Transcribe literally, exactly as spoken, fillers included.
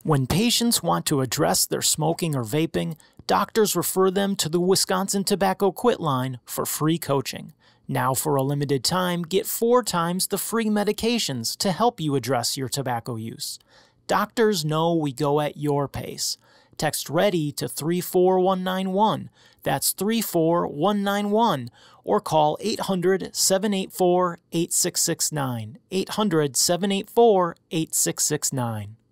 When patients want to address their smoking or vaping, doctors refer them to the Wisconsin Tobacco Quit line for free coaching. Now for a limited time, get four times the free medications to help you address your tobacco use. Doctors know we go at your pace. Text READY to three four one nine one, that's three four one nine one, or call eight hundred, seven eight four, eight six six nine, eight hundred, seven eight four, eight six six nine.